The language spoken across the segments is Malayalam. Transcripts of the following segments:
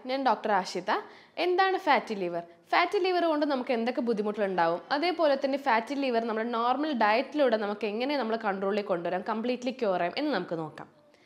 ഞാൻ ഡോക്ടർ ആഷിത. എന്താണ് ഫാറ്റി ലിവർ? ഫാറ്റി ലിവർ കൊണ്ട് നമുക്ക് എന്തൊക്കെ ബുദ്ധിമുട്ടുണ്ടാവും, അതേപോലെ തന്നെ ഫാറ്റി ലിവർ നമ്മുടെ നോർമൽ ഡയറ്റിലൂടെ നമുക്ക് എങ്ങനെ നമ്മൾ കൺട്രോളിൽ കൊണ്ടുവരാം, കംപ്ലീറ്റ്ലി ക്യൂർ ചെയ്യാം എന്ന് നമുക്ക് നോക്കാം.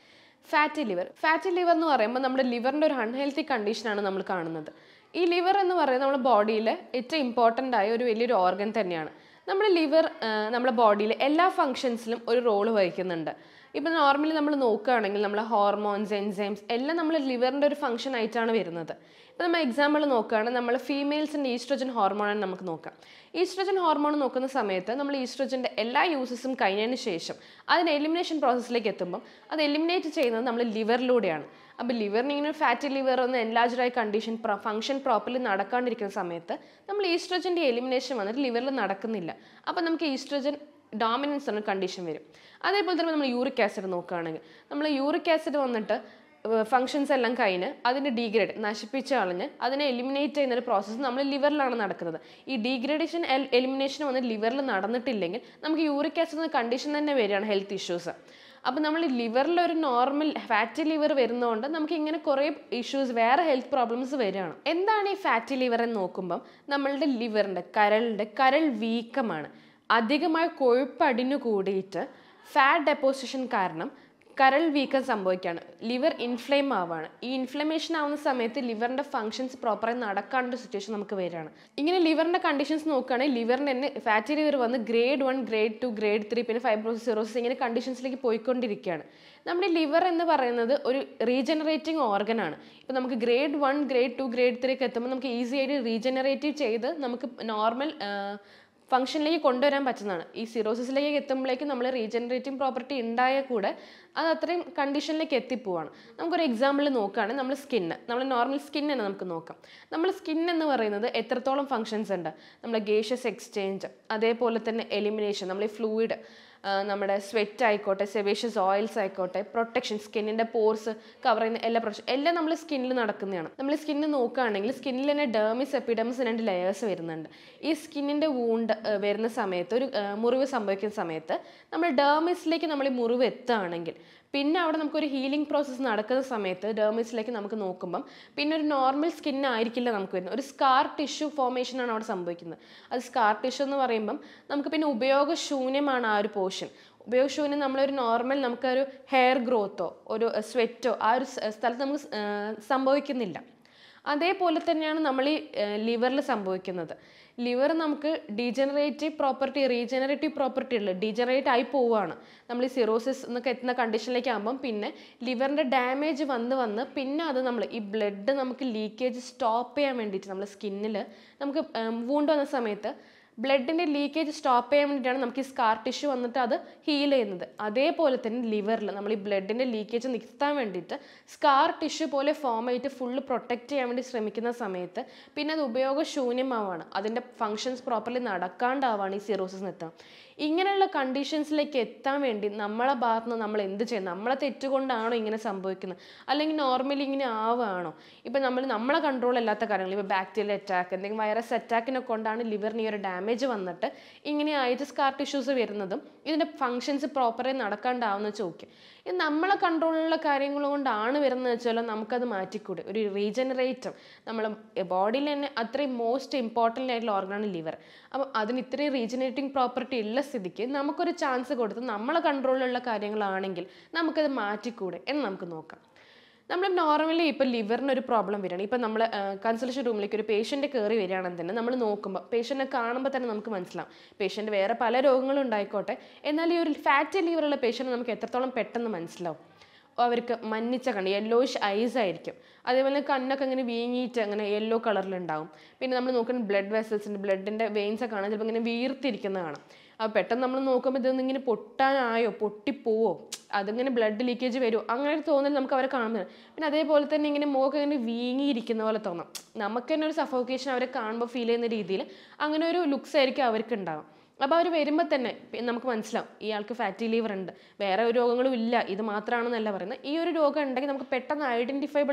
ഫാറ്റി ലിവർ എന്ന് പറയുമ്പോൾ നമ്മുടെ ലിവറിൻ്റെ ഒരു അൺഹെൽത്തി കണ്ടീഷനാണ് നമ്മൾ കാണുന്നത്. ഈ ലിവർ എന്ന് പറയുന്നത് നമ്മുടെ ബോഡിയിൽ ഏറ്റവും ഇമ്പോർട്ടൻ്റ് ആയ ഒരു വലിയൊരു ഓർഗൻ തന്നെയാണ്. നമ്മുടെ ലിവർ നമ്മുടെ ബോഡിയിൽ എല്ലാ ഫങ്ഷൻസിലും ഒരു റോള് വഹിക്കുന്നുണ്ട്. ഇപ്പം നോർമലി നമ്മൾ നോക്കുകയാണെങ്കിൽ നമ്മളെ ഹോർമോൺസ്, എൻസൈംസ് എല്ലാം നമ്മൾ ലിവറിൻ്റെ ഒരു ഫംഗ്ഷൻ ആയിട്ടാണ് വരുന്നത്. ഇപ്പം നമ്മൾ എക്സാമ്പിൾ നോക്കുകയാണെങ്കിൽ നമ്മൾ ഫീമെയിൽസിൻ്റെ ഈസ്ട്രജൻ ഹോർമോണാണ് നമുക്ക് നോക്കാം. ഈസ്ട്രജൻ ഹോർമോൺ നോക്കുന്ന സമയത്ത് നമ്മൾ ഈസ്ട്രജൻ്റെ എല്ലാ യൂസസും കഴിഞ്ഞതിന് ശേഷം അതിന് എലിമിനേഷൻ പ്രോസസ്സിലേക്ക് എത്തുമ്പം അത് എലിമിനേറ്റ് ചെയ്യുന്നത് നമ്മൾ ലിവറിലൂടെയാണ്. അപ്പോൾ ലിവറിന് ഇങ്ങനെ ഒരു ഫാറ്റി ലിവർ ഒന്ന് എൻലാർജ്ഡ് ആയ കണ്ടീഷൻ ഫംഗ്ഷൻ പ്രോപ്പർലി നടക്കാണ്ടിരിക്കുന്ന സമയത്ത് നമ്മൾ ഈസ്ട്രജൻ്റെ എലിമിനേഷൻ വന്നിട്ട് ലിവറിൽ നടക്കുന്നില്ല. അപ്പോൾ നമുക്ക് ഈസ്ട്രജൻ ഡോമിനൻസ് എന്ന കണ്ടീഷൻ വരും. അതേപോലെ തന്നെ നമ്മൾ യൂറിക് ആസിഡ് നോക്കുകയാണെങ്കിൽ നമ്മൾ യൂറിക് ആസിഡ് വന്നിട്ട് ഫങ്ഷൻസ് എല്ലാം കഴിഞ്ഞ് അതിൻ്റെ ഡീഗ്രേഡ് നശിപ്പിച്ച് കളഞ്ഞ് അതിനെ എലിമിനേറ്റ് ചെയ്യുന്നൊരു പ്രോസസ്സ് നമ്മൾ ലിവറിലാണ് നടക്കുന്നത്. ഈ ഡീഗ്രേഡേഷൻ എലിമിനേഷൻ വന്ന് ലിവറിൽ നടന്നിട്ടില്ലെങ്കിൽ നമുക്ക് യൂറിക് ആസിഡ് എന്ന കണ്ടീഷൻ തന്നെ വരികയാണ് ഹെൽത്ത് ഇഷ്യൂസ്. അപ്പോൾ നമ്മൾ ലിവറിൽ ഒരു നോർമൽ ഫാറ്റി ലിവർ വരുന്നതുകൊണ്ട് നമുക്ക് ഇങ്ങനെ കുറേ ഇഷ്യൂസ്, വേറെ ഹെൽത്ത് പ്രോബ്ലംസ് വരികയാണ്. എന്താണ് ഈ ഫാറ്റി ലിവർ എന്ന് നോക്കുമ്പം നമ്മളുടെ ലിവറിൻ്റെ കരൾ വീക്കമാണ്. അധികമായി കൊഴുപ്പ് അടിഞ്ഞു കൂടിയിട്ട് ഫാറ്റ് ഡെപ്പോസിഷൻ കാരണം കരൾ വീക്കം സംഭവിക്കുകയാണ്. ലിവർ ഇൻഫ്ലെയിം ആവുകയാണ്. ഈ ഇൻഫ്ലമേഷൻ ആവുന്ന സമയത്ത് ലിവറിൻ്റെ ഫങ്ഷൻസ് പ്രോപ്പറായി നടക്കാനുള്ള സിറ്റുവേഷൻ നമുക്ക് വരികയാണ്. ഇങ്ങനെ ലിവറിൻ്റെ കണ്ടീഷൻസ് നോക്കുകയാണെങ്കിൽ ലിവറിന് തന്നെ ഫാറ്റി ലിവർ വന്ന് ഗ്രേഡ് 1, ഗ്രേഡ് 2, ഗ്രേഡ് 3 പിന്നെ ഫൈബ്രോസിസ്, സിറോസിസ് ഇങ്ങനെ കണ്ടീഷൻസിലേക്ക് പോയിക്കൊണ്ടിരിക്കുകയാണ്. നമ്മുടെ ലിവർ എന്ന് പറയുന്നത് ഒരു റീജനറേറ്റിംഗ് ഓർഗനാണ്. ഇപ്പോൾ നമുക്ക് ഗ്രേഡ് 1, ഗ്രേഡ് 2, ഗ്രേഡ് 3 ഒക്കെ എത്തുമ്പോൾ നമുക്ക് ഈസി ആയിട്ട് റീജനറേറ്റീവ് ചെയ്ത് നമുക്ക് നോർമൽ ഫംഗ്ഷനിലേക്ക് കൊണ്ടുവരാൻ പറ്റുന്നതാണ്. ഈ സിറോസിസിലേക്ക് എത്തുമ്പോഴേക്കും നമ്മൾ റീജനറേറ്റിംഗ് പ്രോപ്പർട്ടി ഉണ്ടായാൽ കൂടെ അത് അത്രയും കണ്ടീഷനിലേക്ക് എത്തിപ്പോവാണ്. നമുക്കൊരു എക്സാമ്പിൾ നോക്കുകയാണെങ്കിൽ നമ്മൾ നോർമൽ സ്കിൻ തന്നെ നമുക്ക് നോക്കാം. നമ്മൾ സ്കിൻ എന്ന് പറയുന്നത് എത്രത്തോളം ഫങ്ഷൻസ് ഉണ്ട്? നമ്മുടെ ഗേഷ്യസ് എക്സ്ചേഞ്ച്, അതേപോലെ തന്നെ എലിമിനേഷൻ, നമ്മൾ ഈ ഫ്ലൂയിഡ്, നമ്മുടെ സ്വെറ്റ് ആയിക്കോട്ടെ, സെബേഷ്യസ് ഓയിൽസ് ആയിക്കോട്ടെ, പ്രൊട്ടക്ഷൻ, സ്കിന്നിൻ്റെ പോർസ് കവർ ചെയ്യുന്ന എല്ലാ പ്രൊട്ടക്ഷൻ എല്ലാം നമ്മൾ സ്കിന്നിൽ നടക്കുന്നതാണ്. നമ്മൾ സ്കിന്ന് നോക്കുകയാണെങ്കിൽ സ്കിന്നിൽ തന്നെ ഡെർമിസ്, എപ്പിഡെർമിസ് 2 ലെയേഴ്സ് വരുന്നുണ്ട്. ഈ സ്കിന്നിൻ്റെ വൂണ്ട് വരുന്ന സമയത്ത്, ഒരു മുറിവ് സംഭവിക്കുന്ന സമയത്ത് നമ്മൾ ഡെർമിസിലേക്ക് നമ്മൾ ഈ മുറിവ് എത്തുകയാണെങ്കിൽ പിന്നെ അവിടെ നമുക്കൊരു ഹീലിംഗ് പ്രോസസ്സ് നടക്കുന്ന സമയത്ത് ഡെർമിസിലേക്ക് നമുക്ക് നോക്കുമ്പം പിന്നെ ഒരു നോർമൽ സ്കിൻ ആയിരിക്കില്ല നമുക്ക് വരുന്നത്. ഒരു സ്കാർ ടിഷ്യൂ ഫോർമേഷനാണ് അവിടെ സംഭവിക്കുന്നത്. അത് സ്കാർ ടിഷ്യൂ എന്ന് പറയുമ്പം നമുക്ക് പിന്നെ ഉപയോഗശൂന്യമാണ് ആ ഒരു പോർഷൻ. ഉപയോഗശൂന്യം നമ്മളൊരു നോർമൽ നമുക്കൊരു ഹെയർ ഗ്രോത്തോ ഒരു സ്വെറ്റോ ആ ഒരു സ്ഥലത്ത് നമുക്ക് സംഭവിക്കുന്നില്ല. അതേപോലെ തന്നെയാണ് നമ്മൾ ഈ ലിവറിൽ സംഭവിക്കുന്നത്. ലിവർ നമുക്ക് റീജനറേറ്റീവ് പ്രോപ്പർട്ടി ഉള്ളത് ഡീജനറേറ്റ് ആയി പോവുകയാണ്. നമ്മൾ ഈ സിറോസിസ് എന്നൊക്കെ എത്തുന്ന കണ്ടീഷനിലേക്ക് ആകുമ്പം പിന്നെ ലിവറിൻ്റെ ഡാമേജ് വന്ന് പിന്നെ അത് നമ്മൾ ഈ ബ്ലഡ് നമുക്ക് ലീക്കേജ് സ്റ്റോപ്പ് ചെയ്യാൻ വേണ്ടിയിട്ട് നമ്മൾ സ്കിന്നിൽ നമുക്ക് വൂണ്ട് വന്ന സമയത്ത് ബ്ലഡിൻ്റെ ലീക്കേജ് സ്റ്റോപ്പ് ചെയ്യാൻ വേണ്ടിയിട്ടാണ് നമുക്ക് ഈ സ്കാർ ടിഷ്യൂ വന്നിട്ട് അത് ഹീൽ ചെയ്യുന്നത്. അതേപോലെ തന്നെ ലിവറിൽ നമ്മൾ ഈ ബ്ലഡിൻ്റെ ലീക്കേജ് നിർത്താൻ വേണ്ടിയിട്ട് സ്കാർ ടിഷ്യൂ പോലെ ഫോം ആയിട്ട് ഫുള്ള് പ്രൊട്ടക്റ്റ് ചെയ്യാൻ വേണ്ടി ശ്രമിക്കുന്ന സമയത്ത് പിന്നെ അത് ഉപയോഗശൂന്യമാവാണ്. അതിൻ്റെ ഫങ്ഷൻസ് പ്രോപ്പർലി നടക്കാണ്ടാവാണ് ഈ സിറോസിസ് എത്താം. ഇങ്ങനെയുള്ള കണ്ടീഷൻസിലേക്ക് എത്താൻ വേണ്ടി നമ്മളെ ഭാഗത്ത് നിന്ന് നമ്മൾ എന്ത് ചെയ്യുന്നത്? നമ്മളെ തെറ്റുകൊണ്ടാണോ ഇങ്ങനെ സംഭവിക്കുന്നത്, അല്ലെങ്കിൽ നോർമലി ഇങ്ങനെ ആവുകയാണോ? ഇപ്പം നമ്മളെ കൺട്രോൾ അല്ലാത്ത കാര്യങ്ങൾ, ഇപ്പോൾ ബാക്ടീരിയൽ അറ്റാക്ക്, എന്തെങ്കിലും വൈറസ് അറ്റാക്കിനെ കൊണ്ടാണ് ലിവറിന് ഈ ഒരു ഡാമേജ് വന്നിട്ട് ഇങ്ങനെ ആയിട്ട് സ്കാർ ടിഷ്യൂസ് വരുന്നതും ഇതിൻ്റെ ഫങ്ഷൻസ് പ്രോപ്പറായി നടക്കാണ്ടാവുന്ന ചോദിക്കും. ഇത് നമ്മളെ കൺട്രോളിലുള്ള കാര്യങ്ങൾ കൊണ്ടാണ് വരുന്നത് വെച്ചാൽ നമുക്കത് മാറ്റിക്കൂടെ? ഒരു റീജനറേറ്റീവ് നമ്മളെ ബോഡിയിൽ തന്നെ അത്രയും മോസ്റ്റ് ഇമ്പോർട്ടൻ്റ് ആയിട്ടുള്ള ഓർഗനാണ് ലിവർ. അപ്പം അതിന് ഇത്രയും റീജനറേറ്റിംഗ് പ്രോപ്പർട്ടി ഉള്ള സ്ഥിതിക്ക് നമുക്കൊരു ചാൻസ് കൊടുത്ത് നമ്മളെ കൺട്രോളിലുള്ള കാര്യങ്ങളാണെങ്കിൽ നമുക്കത് മാറ്റിക്കൂടെ എന്ന് നമുക്ക് നോക്കാം. നമ്മൾ നോർമലി ഇപ്പോൾ ലിവറിന് ഒരു പ്രോബ്ലം വരികയാണ്. ഇപ്പം നമ്മൾ കൺസൾട്ടേഷൻ റൂമിലേക്ക് ഒരു പേഷ്യൻ്റ് കയറി വരികയാണെങ്കിൽ തന്നെ നമ്മൾ നോക്കുമ്പോൾ പേഷ്യൻറ്റിനെ കാണുമ്പോൾ തന്നെ നമുക്ക് മനസ്സിലാവും പേഷ്യൻ്റ് വേറെ പല രോഗങ്ങളും ഉണ്ടായിക്കോട്ടെ, എന്നാൽ ഈ ഒരു ഫാറ്റി ലിവറുള്ള പേഷ്യൻ്റ് നമുക്ക് എത്രത്തോളം പെട്ടെന്ന് മനസ്സിലാവും. അവർക്ക് മഞ്ഞിച്ച കണ്ണ്, യെല്ലോയിഷ് ഐസ് ആയിരിക്കും. അതേപോലെ കണ്ണൊക്കെ ഇങ്ങനെ വീങ്ങിയിട്ട് അങ്ങനെ യെല്ലോ കളറിലുണ്ടാവും. പിന്നെ നമ്മൾ നോക്കുന്ന ബ്ലഡ് വെസൽസിൻ്റെ ബ്ലഡിൻ്റെ വെയിൻസൊക്കെ കാണാൻ ചിലപ്പോൾ ഇങ്ങനെ വീർത്തിരിക്കുന്ന കാണാം. അപ്പോൾ പെട്ടെന്ന് നമ്മൾ നോക്കുമ്പോൾ ഇതൊന്നും ഇങ്ങനെ പൊട്ടാനായോ, പൊട്ടിപ്പോവോ, അതിങ്ങനെ ബ്ലഡ് ലീക്കേജ് വരുമോ, അങ്ങനെ ഒരു തോന്നൽ നമുക്ക് അവരെ കാണുന്നത്. പിന്നെ അതേപോലെ തന്നെ ഇങ്ങനെ മുഖമൊക്കെ ഇങ്ങനെ വീങ്ങിയിരിക്കുന്ന പോലെ തോന്നാം. നമുക്ക് തന്നെ ഒരു സഫോക്കേഷൻ അവരെ കാണുമ്പോൾ ഫീൽ ചെയ്യുന്ന രീതിയിൽ അങ്ങനെ ഒരു ലുക്സ് ആയിരിക്കും അവർക്ക് ഉണ്ടാവും. അപ്പോൾ അവർ വരുമ്പോൾ തന്നെ നമുക്ക് മനസ്സിലാവും ഇയാൾക്ക് ഫാറ്റി ലിവർ ഉണ്ട്, വേറെ ഒരു രോഗങ്ങളും ഇല്ല, ഇത് മാത്രമാണെന്നല്ല പറയുന്നത്. ഈ ഒരു രോഗം ഉണ്ടെങ്കിൽ നമുക്ക് പെട്ടെന്ന് ഐഡൻറ്റിഫൈബിൾ ആണ്.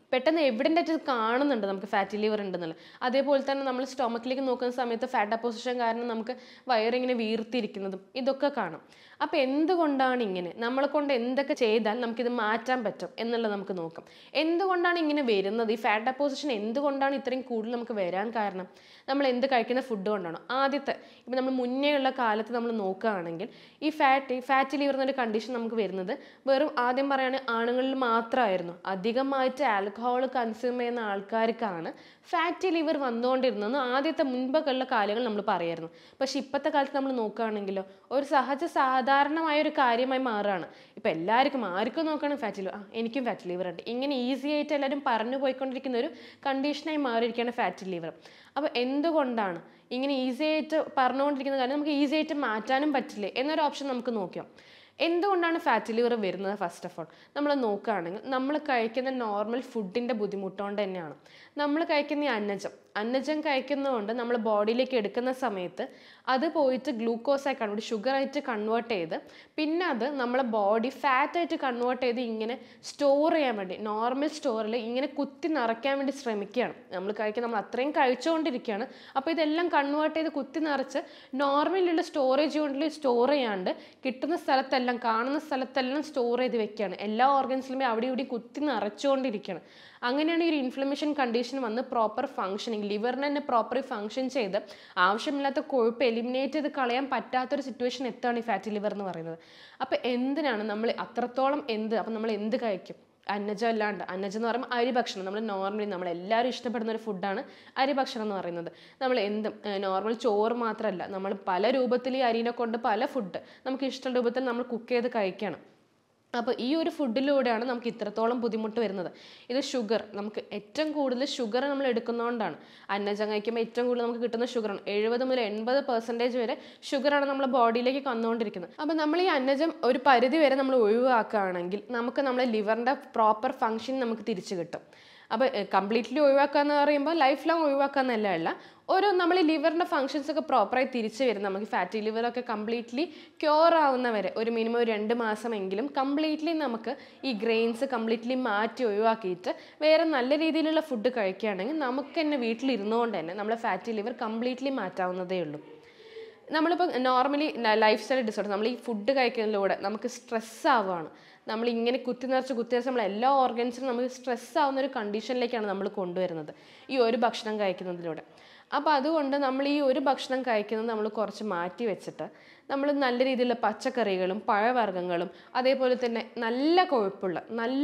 പെട്ടെന്ന് എവിഡൻ്റ് ആയിട്ട് കാണുന്നുണ്ട് നമുക്ക് ഫാറ്റി ലിവർ ഉണ്ടെന്നുള്ളത്. അതേപോലെ തന്നെ നമ്മൾ സ്റ്റൊമക്കിലേക്ക് നോക്കുന്ന സമയത്ത് ഫാറ്റ് ഡെപ്പോസിഷൻ കാരണം നമുക്ക് വയറിങ്ങനെ വീർത്തിരിക്കുന്നതും ഇതൊക്കെ കാണാം. അപ്പോൾ എന്തുകൊണ്ടാണ് ഇങ്ങനെ, നമ്മളെ കൊണ്ട് എന്തൊക്കെ ചെയ്താൽ നമുക്കിത് മാറ്റാൻ പറ്റും എന്നുള്ളത് നമുക്ക് നോക്കാം. എന്തുകൊണ്ടാണ് ഇങ്ങനെ വരുന്നത്, ഈ ഫാറ്റ് ഡെപ്പോസിഷൻ എന്തുകൊണ്ടാണ് ഇത്രയും കൂടുതൽ നമുക്ക് വരാൻ കാരണം? നമ്മൾ എന്ത് കഴിക്കുന്ന ഫുഡ് കൊണ്ടാണോ? ആദ്യത്തെ ഇപ്പം നമ്മൾ മുന്നേ ഉള്ള കാലത്ത് നമ്മൾ നോക്കുകയാണെങ്കിൽ ഈ ഫാറ്റി ലിവർ എന്നൊരു കണ്ടീഷൻ നമുക്ക് വരുന്നത് വെറും ആദ്യം പറയുകയാണെങ്കിൽ ആണുങ്ങളിൽ മാത്രമായിരുന്നു. അധികമായിട്ട് ആൽക്കഹോൾ കൺസ്യൂം ചെയ്യുന്ന ആൾക്കാർക്കാണ് ഫാറ്റി ലിവർ വന്നുകൊണ്ടിരുന്നതെന്ന് ആദ്യത്തെ മുൻപൊക്കെയുള്ള കാലങ്ങൾ നമ്മൾ പറയായിരുന്നു. പക്ഷെ ഇപ്പോഴത്തെ കാലത്ത് നമ്മൾ നോക്കുകയാണെങ്കിലോ ഒരു സാധാരണമായ ഒരു കാര്യമായി മാറുകയാണ്. ഇപ്പം എല്ലാവർക്കും ആർക്കും നോക്കുകയാണെങ്കിൽ ഫാറ്റി ലിവർ, എനിക്കും ഫാറ്റി ലിവർ ഉണ്ട്, ഇങ്ങനെ ഈസി ആയിട്ട് എല്ലാവരും പറഞ്ഞു പോയിക്കൊണ്ടിരിക്കുന്ന ഒരു കണ്ടീഷനായി മാറിയിരിക്കുകയാണ് ഫാറ്റി ലിവർ. അപ്പോൾ എന്തുകൊണ്ടാണ് ഇങ്ങനെ ഈസി ആയിട്ട് പറഞ്ഞുകൊണ്ടിരിക്കുന്ന കാര്യം നമുക്ക് ഈസി ആയിട്ട് മാറ്റാനും പറ്റില്ലേ എന്നൊരു ഓപ്ഷൻ നമുക്ക് നോക്കാം. എന്തുകൊണ്ടാണ് ഫാറ്റി ലിവർ വരുന്നത്? ഫസ്റ്റ് ഓഫ് ഓൾ നമ്മൾ നോക്കുകയാണെങ്കിൽ നമ്മൾ കഴിക്കുന്ന നോർമൽ ഫുഡിൻ്റെ ബുദ്ധിമുട്ടുകൊണ്ട് തന്നെയാണ്. നമ്മൾ കഴിക്കുന്ന ഈ അന്നജം കഴിക്കുന്നതുകൊണ്ട് നമ്മൾ ബോഡിയിലേക്ക് എടുക്കുന്ന സമയത്ത് അത് പോയിട്ട് ഗ്ലൂക്കോസായി കൺവേർട്ട്, ഷുഗറായിട്ട് കൺവേർട്ട് ചെയ്ത് പിന്നെ അത് നമ്മളെ ബോഡി ഫാറ്റായിട്ട് കൺവേർട്ട് ചെയ്ത് ഇങ്ങനെ സ്റ്റോർ ചെയ്യാൻ വേണ്ടി നോർമൽ സ്റ്റോറിൽ ഇങ്ങനെ കുത്തി നിറയ്ക്കാൻ വേണ്ടി ശ്രമിക്കുകയാണ്. നമ്മൾ അത്രയും കഴിച്ചുകൊണ്ടിരിക്കുകയാണ്. അപ്പോൾ ഇതെല്ലാം കൺവേർട്ട് ചെയ്ത് കുത്തി നിറച്ച് നോർമലുള്ള സ്റ്റോറേജ് യൂണിറ്റിൽ സ്റ്റോർ ചെയ്യാണ്ട് കിട്ടുന്ന സ്ഥലത്തെല്ലാം കാണുന്ന സ്ഥലത്തെല്ലാം സ്റ്റോർ ചെയ്ത് വെക്കുകയാണ്. എല്ലാ ഓർഗൻസിലും അവിടെ ഇവിടെ കുത്തി നിറച്ചുകൊണ്ടിരിക്കുകയാണ്. അങ്ങനെയാണ് ഈ ഒരു ഇൻഫ്ലമേഷൻ കണ്ടീഷൻ വന്ന് പ്രോപ്പർ ഫങ്ഷനിങ്, ലിവറിന് തന്നെ പ്രോപ്പർ ഫങ്ഷൻ ചെയ്ത് ആവശ്യമില്ലാത്ത കൊഴുപ്പ് എലിമിനേറ്റ് ചെയ്ത് കളയാൻ പറ്റാത്തൊരു സിറ്റുവേഷൻ എത്താണ് ഈ ഫാറ്റി ലിവർ എന്ന് പറയുന്നത്. അപ്പോൾ എന്തിനാണ് നമ്മൾ അത്രത്തോളം അപ്പം നമ്മൾ എന്ത് കഴിക്കും? അന്നജം അല്ലാണ്ട്, അന്നജം എന്ന് പറയുമ്പോൾ അരിഭക്ഷണം, നമ്മളെല്ലാവരും ഇഷ്ടപ്പെടുന്ന ഒരു ഫുഡാണ് അരിഭക്ഷണം എന്ന് പറയുന്നത്. നമ്മൾ എന്തും നോർമൽ ചോറ് മാത്രമല്ല, നമ്മൾ പല രൂപത്തിൽ ഈ അരിനെ കൊണ്ട് പല ഫുഡ് നമുക്ക് ഇഷ്ടമുള്ള രൂപത്തിൽ നമ്മൾ കുക്ക് ചെയ്ത് കഴിക്കണം. അപ്പോൾ ഈ ഒരു ഫുഡിലൂടെയാണ് നമുക്ക് ഇത്രത്തോളം ബുദ്ധിമുട്ട് വരുന്നത്. ഇത് ഷുഗർ, നമുക്ക് ഏറ്റവും കൂടുതൽ ഷുഗർ നമ്മൾ എടുക്കുന്നതുകൊണ്ടാണ്. അന്നജം കഴിക്കുമ്പോൾ ഏറ്റവും കൂടുതൽ നമുക്ക് കിട്ടുന്ന ഷുഗറാണ്. 70 മുതൽ 80% വരെ ഷുഗറാണ് നമ്മുടെ ബോഡിയിലേക്ക് വന്നുകൊണ്ടിരിക്കുന്നത്. അപ്പോൾ നമ്മൾ ഈ അന്നജം ഒരു പരിധി വരെ നമ്മൾ ഒഴിവാക്കുകയാണെങ്കിൽ നമുക്ക് നമ്മുടെ ലിവറിൻ്റെ പ്രോപ്പർ ഫങ്ഷൻ നമുക്ക് തിരിച്ചു കിട്ടും. അപ്പോൾ കംപ്ലീറ്റ്ലി ഒഴിവാക്കുക എന്ന് പറയുമ്പോൾ ലൈഫ് ലോങ് ഒഴിവാക്കുക എന്നല്ല, നമ്മൾ ഈ ലിവറിൻ്റെ ഫങ്ഷൻസ് ഒക്കെ പ്രോപ്പറായി തിരിച്ചു വരും. നമുക്ക് ഫാറ്റി ലിവറൊക്കെ കംപ്ലീറ്റ്ലി ക്യൂർ ആവുന്നവരെ ഒരു മിനിമം 2 മാസമെങ്കിലും കംപ്ലീറ്റ്ലി നമുക്ക് ഈ ഗ്രെയിൻസ് കംപ്ലീറ്റ്ലി മാറ്റി ഒഴിവാക്കിയിട്ട് വേറെ നല്ല രീതിയിലുള്ള ഫുഡ് കഴിക്കുകയാണെങ്കിൽ നമുക്ക് തന്നെ വീട്ടിലിരുന്നുകൊണ്ട് തന്നെ നമ്മളെ ഫാറ്റി ലിവർ കംപ്ലീറ്റ്ലി മാറ്റാവുന്നതേ ഉള്ളൂ. നമ്മളിപ്പോൾ നോർമലി ലൈഫ് സ്റ്റൈൽ ഡിസോർഡർ, നമ്മൾ ഈ ഫുഡ് കഴിക്കുന്നതിലൂടെ നമുക്ക് സ്ട്രെസ് ആവുകയാണ്. നമ്മളിങ്ങനെ കുത്തി നിറച്ച് നമ്മൾ എല്ലാ ഓർഗൻസിനും നമുക്ക് സ്ട്രെസ് ആവുന്ന ഒരു കണ്ടീഷനിലേക്കാണ് നമ്മൾ കൊണ്ടുവരുന്നത് ഈ ഒരു ഭക്ഷണം കഴിക്കുന്നതിലൂടെ. അപ്പോൾ അതുകൊണ്ട് നമ്മൾ ഈ ഒരു ഭക്ഷണം കഴിക്കുന്നത് നമ്മൾ കുറച്ച് മാറ്റി വെച്ചിട്ട് നമ്മൾ നല്ല രീതിയിലുള്ള പച്ചക്കറികളും പഴവർഗ്ഗങ്ങളും അതേപോലെ തന്നെ നല്ല കൊഴുപ്പുള്ള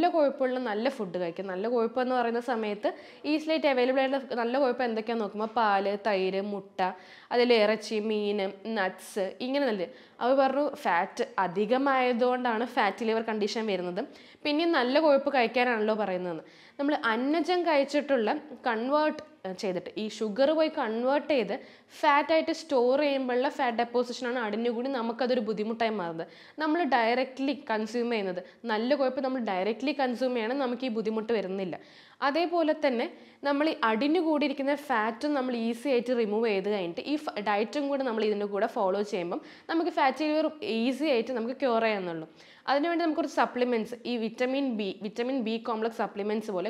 നല്ല ഫുഡ് കഴിക്കുക. നല്ല കൊഴുപ്പ് എന്ന് പറയുന്ന സമയത്ത് ഈസിലായിട്ട് അവൈലബിൾ ആയിട്ടുള്ള നല്ല കൊഴുപ്പ് എന്തൊക്കെയാണെന്ന് നോക്കുമ്പോൾ പാല്, തൈര്, മുട്ട, അതിൽ ഇറച്ചി, മീൻ, നട്ട്സ്, ഇങ്ങനെ നല്ല. അവർ പറഞ്ഞു ഫാറ്റ് അധികമായതുകൊണ്ടാണ് ഫാറ്റി ലിവർ കണ്ടീഷൻ വരുന്നത്. പിന്നെ നല്ല കൊഴുപ്പ് കഴിക്കാനാണല്ലോ പറയുന്നത്. നമ്മൾ അന്നജം കഴിച്ചിട്ടുള്ള കൺവേർട്ട് ചെയ്തിട്ട് ഈ ഷുഗർ പോയി കൺവേർട്ട് ചെയ്ത് ഫാറ്റായിട്ട് സ്റ്റോർ ചെയ്യുമ്പോഴുള്ള ഫാറ്റ് ഡെപ്പോസിഷനാണ് അടിഞ്ഞുകൂടി നമുക്കതൊരു ബുദ്ധിമുട്ടായി മാറുന്നത്. നമ്മൾ ഡയറക്റ്റ്ലി കൺസ്യൂം ചെയ്യുന്നത് നല്ല കൊഴുപ്പ് നമ്മൾ ഡയറക്റ്റ്ലി കൺസ്യൂം ചെയ്യണം, നമുക്ക് ഈ ബുദ്ധിമുട്ട് വരുന്നില്ല. അതേപോലെ തന്നെ നമ്മൾ ഈ അടിഞ്ഞുകൂടിയിരിക്കുന്ന ഫാറ്റും നമ്മൾ ഈസി ആയിട്ട് റിമൂവ് ചെയ്ത് കഴിഞ്ഞിട്ട് ഈ ഡയറ്റും കൂടെ നമ്മൾ ഇതിൻ്റെ കൂടെ ഫോളോ ചെയ്യുമ്പം നമുക്ക് ഫാറ്റി ലിവർ ഈസി ആയിട്ട് നമുക്ക് ക്യൂർ ചെയ്യാന്നുള്ളൂ. അതിനുവേണ്ടി നമുക്കൊരു സപ്ലിമെൻറ്റ്സ്, ഈ വിറ്റമിൻ ബി കോംപ്ലക്സ് സപ്ലിമെൻറ്റ്സ് പോലെ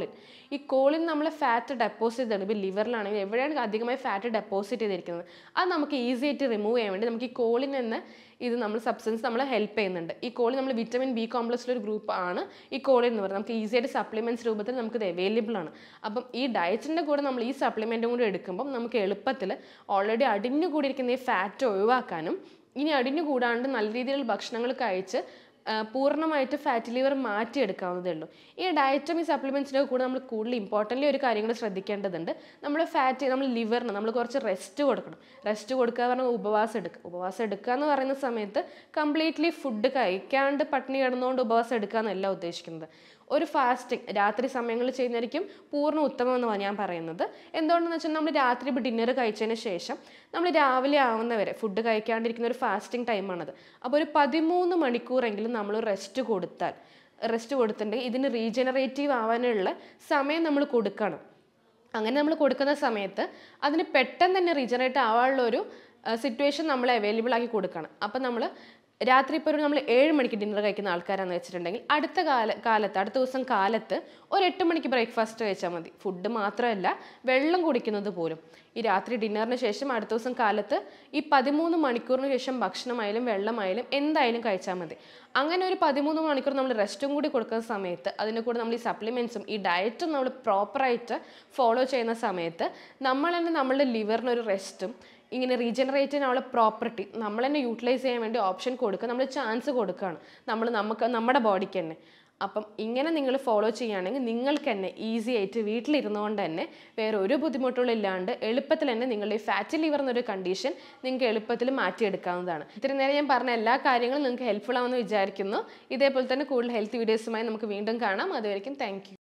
ഈ കോളിൻ നമ്മളെ ഫാറ്റ് ഡെപ്പോസിറ്റ് ചെയ്തിട്ടുണ്ട്. ഇപ്പോൾ ലിവറിലാണെങ്കിൽ എവിടെയാണ് അധികമായി ഫാറ്റ് ഡെപ്പോസിറ്റ് ചെയ്തിരിക്കുന്നത് അത് നമുക്ക് ഈസി ആയിട്ട് റിമൂവ് ചെയ്യാൻ വേണ്ടി നമുക്ക് ഈ കോളിൻ എന്ന സബ്സ്റ്റൻസ് നമ്മളെ ഹെൽപ്പ് ചെയ്യുന്നുണ്ട്. ഈ കോളിൻ നമ്മൾ വിറ്റമിൻ ബി കോംപ്ലക്സിലൊരു ഗ്രൂപ്പ് ആണ് ഈ കോളിൻ എന്ന് പറയുന്നത്. നമുക്ക് ഈസി ആയിട്ട് സപ്ലിമെൻറ്റ്സ് രൂപത്തിൽ നമുക്കിത് അവൈലബിൾ ആണ്. അപ്പം ഈ ഡയറ്റിൻ്റെ കൂടെ നമ്മൾ ഈ സപ്ലിമെൻറ്റും കൂടി എടുക്കുമ്പം നമുക്ക് എളുപ്പത്തിൽ ഓൾറെഡി അടിഞ്ഞുകൂടിയിരിക്കുന്ന ഈ ഫാറ്റ് ഒഴിവാക്കാനും ഇനി അടിഞ്ഞുകൂടാണ്ട് നല്ല രീതിയിലുള്ള ഭക്ഷണങ്ങൾ കഴിച്ച് പൂർണ്ണമായിട്ട് ഫാറ്റി ലിവർ മാറ്റിയെടുക്കാവുന്നതേ ഉള്ളൂ. ഈ ഡയറ്റും ഈ സപ്ലിമെൻറ്റ്സിൻ്റെ കൂടെ നമ്മൾ കൂടുതൽ ഇമ്പോർട്ടൻ്റ്ലി ഒരു കാര്യം കൂടെ ശ്രദ്ധിക്കേണ്ടതുണ്ട്. നമ്മൾ ലിവറിന് നമ്മൾ കുറച്ച് റെസ്റ്റ് കൊടുക്കണം. റെസ്റ്റ് കൊടുക്കുക എന്ന് പറഞ്ഞാൽ ഉപവാസം എടുക്കുക എന്ന് പറയുന്ന സമയത്ത് കംപ്ലീറ്റ്ലി ഫുഡ് കഴിക്കാണ്ട് പട്ടിണി കിടന്നുകൊണ്ട് ഉപവാസം എടുക്കുക എന്നല്ല ഉദ്ദേശിക്കുന്നത്. ഒരു ഫാസ്റ്റിംഗ് രാത്രി സമയങ്ങളിൽ ചെയ്യുന്നതായിരിക്കും പൂർണ്ണ ഉത്തമം എന്ന് ഞാൻ പറയുന്നത്. എന്തുകൊണ്ടെന്ന് വെച്ചാൽ നമ്മൾ രാത്രി ഇപ്പോൾ ഡിന്നർ കഴിച്ചതിന് ശേഷം നമ്മൾ രാവിലെ ആവുന്നവരെ ഫുഡ് കഴിക്കാണ്ടിരിക്കുന്ന ഒരു ഫാസ്റ്റിംഗ് ടൈമാണത്. അപ്പോൾ ഒരു 13 മണിക്കൂറെങ്കിലും നമ്മൾ റെസ്റ്റ് കൊടുത്തിട്ടുണ്ടെങ്കിൽ ഇതിന് റീജനറേറ്റീവ് ആവാനുള്ള സമയം നമ്മൾ കൊടുക്കണം. അങ്ങനെ നമ്മൾ കൊടുക്കുന്ന സമയത്ത് അതിന് പെട്ടെന്ന് തന്നെ റീജനറേറ്റ് ആവാനുള്ള ഒരു സിറ്റുവേഷൻ നമ്മൾ അവൈലബിൾ ആക്കി കൊടുക്കണം. അപ്പം നമ്മൾ രാത്രി ഇപ്പോൾ നമ്മൾ 7 മണിക്ക് ഡിന്നർ കഴിക്കുന്ന ആൾക്കാരാണെന്ന് വെച്ചിട്ടുണ്ടെങ്കിൽ അടുത്ത ദിവസം കാലത്ത് ഒരു 8 മണിക്ക് ബ്രേക്ക്ഫാസ്റ്റ് കഴിച്ചാൽ മതി. ഫുഡ് മാത്രമല്ല, വെള്ളം കുടിക്കുന്നത് പോലും. ഈ രാത്രി ഡിന്നറിന് ശേഷം അടുത്ത ദിവസം കാലത്ത് ഈ 13 മണിക്കൂറിന് ശേഷം ഭക്ഷണമായാലും വെള്ളമായാലും എന്തായാലും കഴിച്ചാൽ മതി. അങ്ങനെ ഒരു 13 മണിക്കൂർ നമ്മൾ റെസ്റ്റും കൂടി കൊടുക്കുന്ന സമയത്ത്, അതിൻ്റെ കൂടെ നമ്മൾ ഈ സപ്ലിമെൻറ്റ്സും ഈ ഡയറ്റും നമ്മൾ പ്രോപ്പറായിട്ട് ഫോളോ ചെയ്യുന്ന സമയത്ത് നമ്മൾ തന്നെ നമ്മളുടെ ലിവറിനൊരു റെസ്റ്റും ഇങ്ങനെ റീജനറേറ്റ് ചെയ്യാനുള്ള പ്രോപ്പർട്ടി നമ്മൾ തന്നെ യൂട്ടിലൈസ് ചെയ്യാൻ വേണ്ടി ഓപ്ഷൻ കൊടുക്കുക, നമ്മൾ ചാൻസ് കൊടുക്കുകയാണ് നമ്മുടെ ബോഡിക്ക് തന്നെ. അപ്പം ഇങ്ങനെ നിങ്ങൾ ഫോളോ ചെയ്യുകയാണെങ്കിൽ നിങ്ങൾക്ക് തന്നെ ഈസി ആയിട്ട് വീട്ടിലിരുന്നുകൊണ്ട് തന്നെ വേറെ ഒരു ബുദ്ധിമുട്ടുകളില്ലാണ്ട് എളുപ്പത്തിൽ തന്നെ നിങ്ങളുടെ ഈ ഫാറ്റി ലിവർ എന്നൊരു കണ്ടീഷൻ നിങ്ങൾക്ക് എളുപ്പത്തിൽ മാറ്റിയെടുക്കാവുന്നതാണ്. ഇത്രയും നേരം ഞാൻ പറഞ്ഞ എല്ലാ കാര്യങ്ങളും നിങ്ങൾക്ക് ഹെൽപ്ഫുൾ ആവുമെന്ന് വിചാരിക്കുന്നു. ഇതേപോലെ തന്നെ കൂടുതൽ ഹെൽത്ത് വീഡിയോസുമായി നമുക്ക് വീണ്ടും കാണാം. അതുവരെയും താങ്ക് യു.